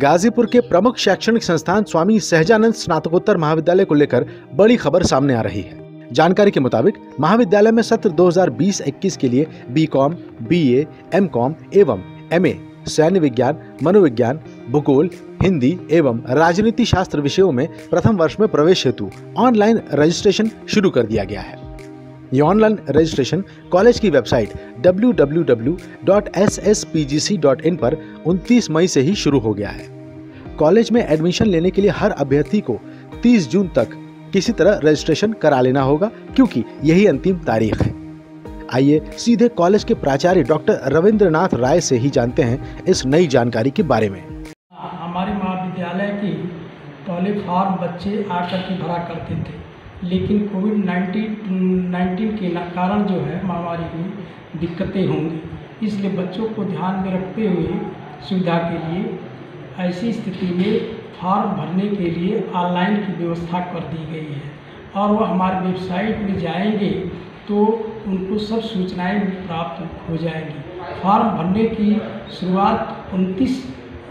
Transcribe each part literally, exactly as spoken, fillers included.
गाजीपुर के प्रमुख शैक्षणिक संस्थान स्वामी सहजानंद स्नातकोत्तर महाविद्यालय को लेकर बड़ी खबर सामने आ रही है। जानकारी के मुताबिक महाविद्यालय में सत्र दो हज़ार बीस इक्कीस के लिए B com, B A, M com एवं एम ए, सैन्य विज्ञान, मनोविज्ञान, भूगोल, हिंदी एवं राजनीति शास्त्र विषयों में प्रथम वर्ष में प्रवेश हेतु ऑनलाइन रजिस्ट्रेशन शुरू कर दिया गया है। ये ऑनलाइन रजिस्ट्रेशन कॉलेज की website W W W dot S S P G C dot in पर उनतीस मई से ही शुरू हो गया है। कॉलेज में एडमिशन लेने के लिए हर अभ्यर्थी को तीस जून तक किसी तरह रजिस्ट्रेशन करा लेना होगा, क्योंकि यही अंतिम तारीख है। आइए सीधे कॉलेज के प्राचार्य डॉक्टर रविंद्रनाथ राय से ही जानते हैं इस नई जानकारी के बारे में। हमारे महाविद्यालय की पहले फॉर्म बच्चे आकर के भरा करते थे, लेकिन कोविड नाइन्टीन के कारण जो है महामारी की दिक्कतें होंगी, इसलिए बच्चों को ध्यान में रखते हुए सुविधा के लिए ऐसी स्थिति में फॉर्म भरने के लिए ऑनलाइन की व्यवस्था कर दी गई है और वह हमारे वेबसाइट में जाएंगे तो उनको सब सूचनाएं प्राप्त हो जाएंगी। फॉर्म भरने की शुरुआत उनतीस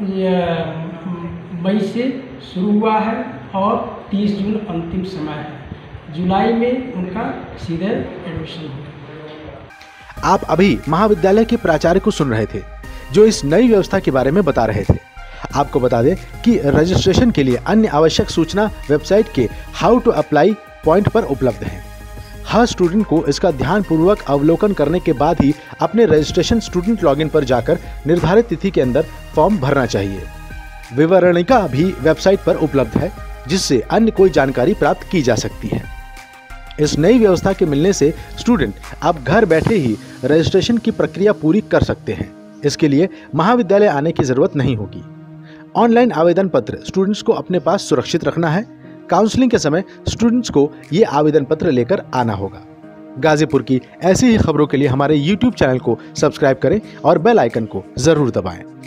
मई से शुरू हुआ है और तीस जून अंतिम समय है। जुलाई में उनका सीधे एडमिशन होगा। आप अभी महाविद्यालय के प्राचार्य को सुन रहे थे, जो इस नई व्यवस्था के बारे में बता रहे थे। आपको बता दें कि रजिस्ट्रेशन के लिए अन्य आवश्यक सूचना वेबसाइट के हाउ टू अप्लाई पॉइंट पर उपलब्ध है। हर स्टूडेंट को इसका ध्यानपूर्वक अवलोकन करने के बाद ही अपने रजिस्ट्रेशन स्टूडेंट लॉगिन पर जाकर निर्धारित तिथि के अंदर फॉर्म भरना चाहिए। विवरणिका भी वेबसाइट पर उपलब्ध है, जिससे अन्य कोई जानकारी प्राप्त की जा सकती है। इस नई व्यवस्था के मिलने से स्टूडेंट अब घर बैठे ही रजिस्ट्रेशन की प्रक्रिया पूरी कर सकते हैं। इसके लिए महाविद्यालय आने की जरूरत नहीं होगी। ऑनलाइन आवेदन पत्र स्टूडेंट्स को अपने पास सुरक्षित रखना है। काउंसलिंग के समय स्टूडेंट्स को ये आवेदन पत्र लेकर आना होगा। गाजीपुर की ऐसी ही खबरों के लिए हमारे यूट्यूब चैनल को सब्सक्राइब करें और बेल आइकन को जरूर दबाएं।